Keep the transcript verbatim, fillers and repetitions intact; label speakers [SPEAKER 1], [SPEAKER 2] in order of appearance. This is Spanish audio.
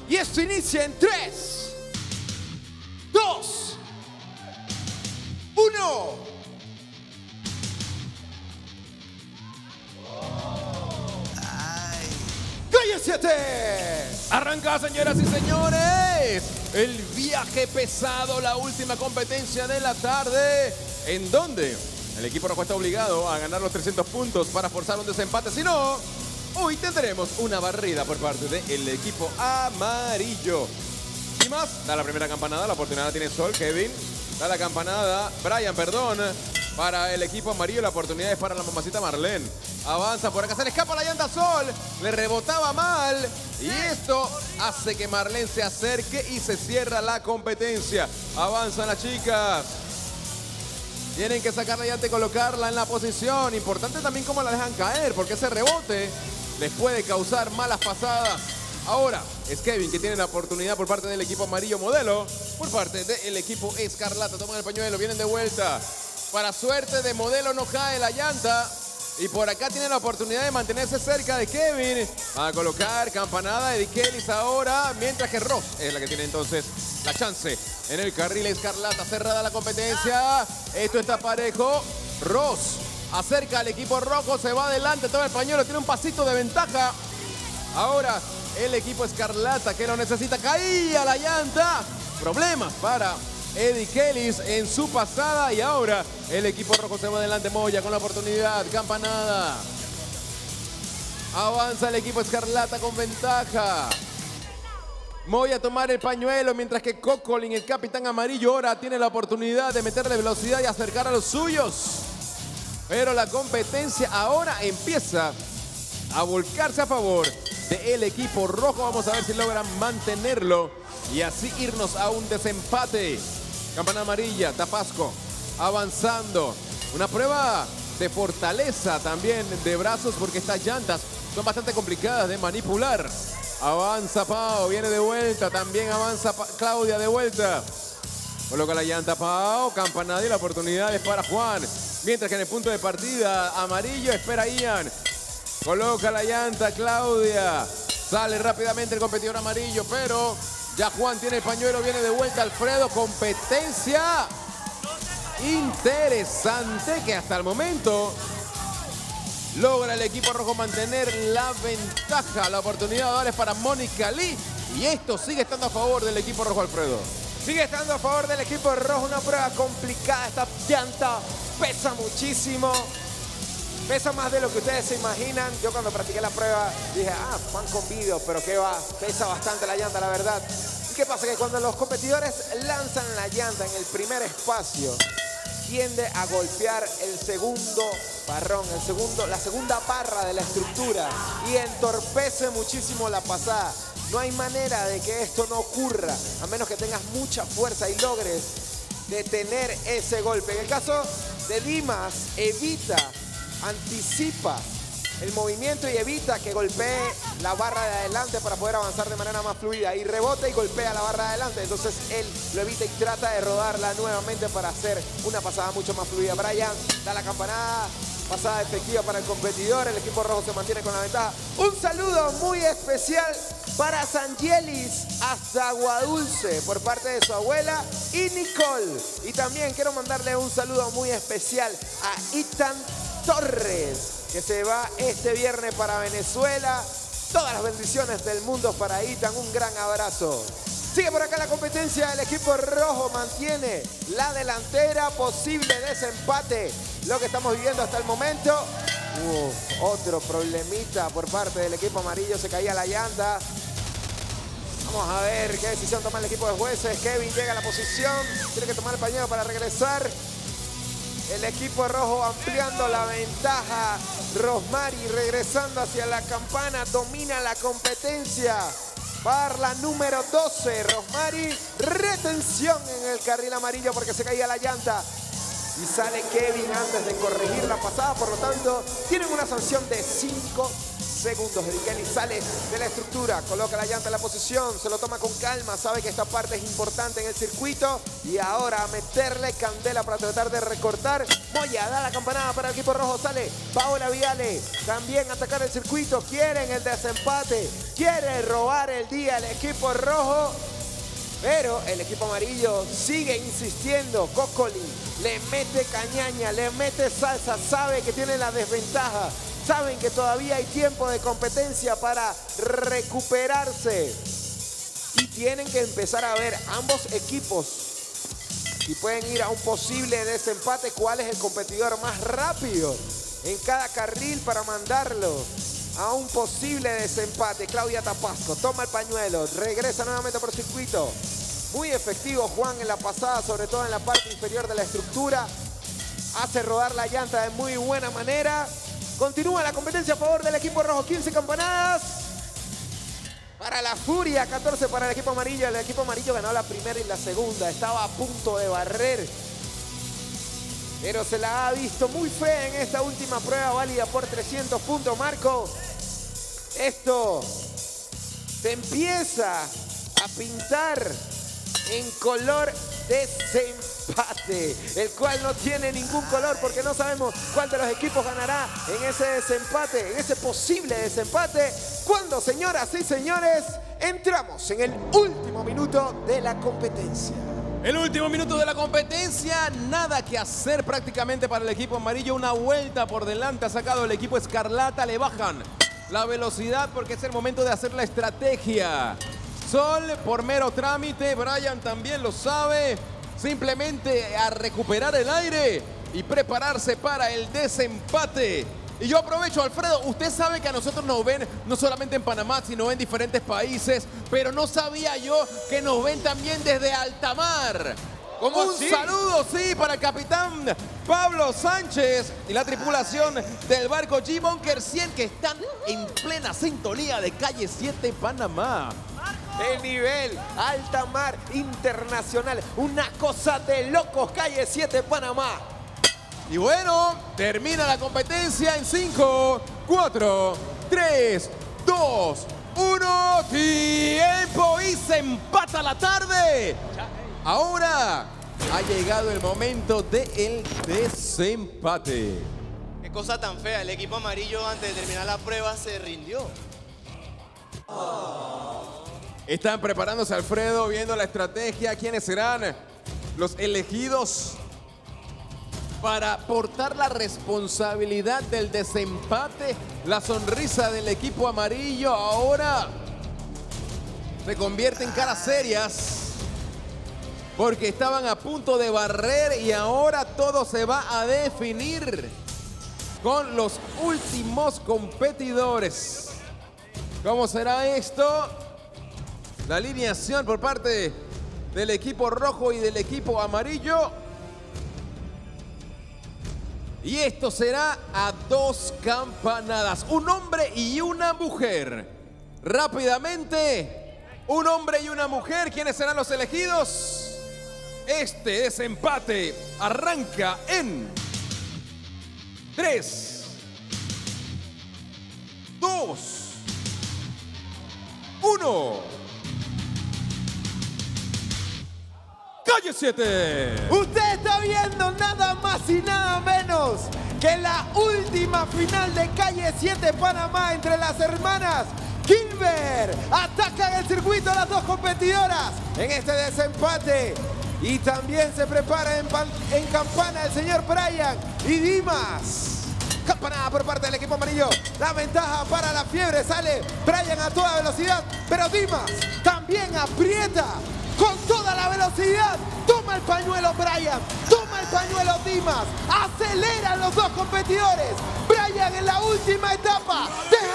[SPEAKER 1] Y esto inicia en tres, dos, uno. ¡Cállate!
[SPEAKER 2] Arranca, señoras y señores, el viaje pesado, la última competencia de la tarde, en donde el equipo rojo está obligado a ganar los trescientos puntos para forzar un desempate. Si no, hoy tendremos una barrida por parte del equipo amarillo. Y más, da la primera campanada, la oportunidad la tiene Sol, Kevin. Da la campanada, Brian, perdón, para el equipo amarillo. La oportunidad es para la mamacita Marlene. Avanza por acá, se le escapa la llanta a Sol. Le rebotaba mal. Y esto hace que Marlene se acerque y se cierra la competencia. Avanzan las chicas. Tienen que sacar la llanta y colocarla en la posición. Importante también cómo la dejan caer, porque ese rebote les puede causar malas pasadas. Ahora es Kevin que tiene la oportunidad por parte del equipo amarillo Modelo. Por parte del equipo Escarlata. Toman el pañuelo, vienen de vuelta. Para suerte de Modelo no cae la llanta. Y por acá tiene la oportunidad de mantenerse cerca de Kevin. A colocar campanada de Dikelis ahora. Mientras que Ross es la que tiene entonces la chance en el carril Escarlata. Cerrada la competencia. Esto está parejo. Ross acerca al equipo rojo. Se va adelante. Toma el pañuelo. Tiene un pasito de ventaja. Ahora el equipo Escarlata que lo necesita. Caía la llanta. Problemas para Eddie Kellis en su pasada. Y ahora el equipo rojo se va adelante. Moya con la oportunidad. Campanada. Avanza el equipo Escarlata con ventaja. Moya a tomar el pañuelo. Mientras que Cocolin, el capitán amarillo, ahora tiene la oportunidad de meterle velocidad y acercar a los suyos. Pero la competencia ahora empieza a volcarse a favor del equipo rojo. Vamos a ver si logran mantenerlo y así irnos a un desempate. Campana amarilla, Tapasco avanzando. Una prueba de fortaleza también de brazos, porque estas llantas son bastante complicadas de manipular. Avanza Pau, viene de vuelta. También avanza pa Claudia de vuelta. Coloca la llanta Pau, campanada y la oportunidad es para Juan. Mientras que en el punto de partida amarillo espera Ian. Coloca la llanta Claudia. Sale rápidamente el competidor amarillo, pero ya Juan tiene el pañuelo. Viene de vuelta Alfredo. Competencia interesante que hasta el momento logra el equipo rojo mantener la ventaja. La oportunidad ahora es para Mónica Lee. Y esto sigue estando a favor del equipo rojo, Alfredo.
[SPEAKER 3] Sigue estando a favor del equipo rojo. Una prueba complicada. Esta llanta pesa muchísimo. Pesa más de lo que ustedes se imaginan. Yo cuando practiqué la prueba dije, ah, van con vídeo, pero qué va, pesa bastante la llanta, la verdad. ¿Y qué pasa? Que cuando los competidores lanzan la llanta en el primer espacio, tiende a golpear el segundo barrón, el segundo, la segunda barra de la estructura y entorpece muchísimo la pasada. No hay manera de que esto no ocurra, a menos que tengas mucha fuerza y logres detener ese golpe. En el caso de Dimas, evita, anticipa el movimiento y evita que golpee la barra de adelante para poder avanzar de manera más fluida. Y rebota y golpea la barra de adelante. Entonces él lo evita y trata de rodarla nuevamente para hacer una pasada mucho más fluida. Brian da la campanada. Pasada efectiva para el competidor. El equipo rojo se mantiene con la ventaja. Un saludo muy especial para Sangelis hasta Aguadulce por parte de su abuela y Nicole. Y también quiero mandarle un saludo muy especial a Ethan Torres, que se va este viernes para Venezuela. Todas las bendiciones del mundo para Ethan. Un gran abrazo. Sigue por acá la competencia. El equipo rojo mantiene la delantera. Posible desempate. Lo que estamos viviendo hasta el momento. Uh, otro problemita por parte del equipo amarillo. Se caía la llanta. Vamos a ver qué decisión toma el equipo de jueces. Kevin llega a la posición. Tiene que tomar el pañuelo para regresar. El equipo rojo ampliando la ventaja. Rosmary regresando hacia la campana. Domina la competencia. Bar la número doce. Rosmary. Retención en el carril amarillo porque se caía la llanta. Y sale Kevin antes de corregir la pasada. Por lo tanto, tienen una sanción de cinco segundos. Kelly sale de la estructura, coloca la llanta en la posición, se lo toma con calma, sabe que esta parte es importante en el circuito y ahora a meterle candela para tratar de recortar. Moya da la campanada para el equipo rojo, sale Paola Viale, también atacar el circuito, quieren el desempate, quiere robar el día el equipo rojo. Pero el equipo amarillo sigue insistiendo. Cocoli le mete cañaña, le mete salsa, sabe que tiene la desventaja. Saben que todavía hay tiempo de competencia para recuperarse. Y tienen que empezar a ver ambos equipos. Y pueden ir a un posible desempate. ¿Cuál es el competidor más rápido en cada carril para mandarlo a un posible desempate? Claudia Tapasco toma el pañuelo, regresa nuevamente por circuito. Muy efectivo Juan en la pasada, sobre todo en la parte inferior de la estructura. Hace rodar la llanta de muy buena manera. Continúa la competencia a favor del equipo rojo. quince campanadas para la Furia, catorce para el equipo amarillo. El equipo amarillo ganó la primera y la segunda. Estaba a punto de barrer, pero se la ha visto muy fea en esta última prueba válida por trescientos puntos. Marco, esto se empieza a pintar en color desempate, el cual no tiene ningún color porque no sabemos cuál de los equipos ganará en ese desempate, en ese posible desempate, cuando, señoras y señores, entramos en el último minuto de la competencia.
[SPEAKER 2] El último minuto de la competencia, nada que hacer prácticamente para el equipo amarillo. Una vuelta por delante ha sacado el equipo escarlata, le bajan la velocidad porque es el momento de hacer la estrategia. Sol por mero trámite, Brian también lo sabe, simplemente a recuperar el aire y prepararse para el desempate. Y yo aprovecho, Alfredo, usted sabe que a nosotros nos ven no solamente en Panamá, sino en diferentes países, pero no sabía yo que nos ven también desde alta mar.
[SPEAKER 1] ¿Cómo
[SPEAKER 2] Un
[SPEAKER 1] así?
[SPEAKER 2] saludo, sí, para el capitán Pablo Sánchez y la tripulación del barco G-Bunker cien que están en plena sintonía de Calle siete Panamá.
[SPEAKER 3] El nivel alta mar internacional, una cosa de locos. Calle siete Panamá.
[SPEAKER 2] Y bueno, termina la competencia en cinco, cuatro, tres, dos, uno. Tiempo y se empata la tarde. Ahora ha llegado el momento del desempate.
[SPEAKER 4] Qué cosa tan fea, el equipo amarillo antes de terminar la prueba se rindió.
[SPEAKER 2] Están preparándose, Alfredo, viendo la estrategia. ¿Quiénes serán los elegidos para portar la responsabilidad del desempate? La sonrisa del equipo amarillo ahora se convierte en caras serias porque estaban a punto de barrer y ahora todo se va a definir con los últimos competidores. ¿Cómo será esto? La alineación por parte del equipo rojo y del equipo amarillo. Y esto será a dos campanadas. Un hombre y una mujer. Rápidamente, un hombre y una mujer. ¿Quiénes serán los elegidos? Este desempate arranca en tres, dos, uno. Calle siete.
[SPEAKER 3] Usted está viendo nada más y nada menos que la última final de Calle siete Panamá entre las hermanas Gilbert. Atacan el circuito las dos competidoras en este desempate. Y también se prepara en, pan, en campana el señor Brian y Dimas. Campanada por parte del equipo amarillo. La ventaja para la fiebre. Sale Brian a toda velocidad, pero Dimas también aprieta con toda la velocidad. Toma el pañuelo Brian, toma el pañuelo Dimas. Aceleran los dos competidores. Brian en la última etapa. Deja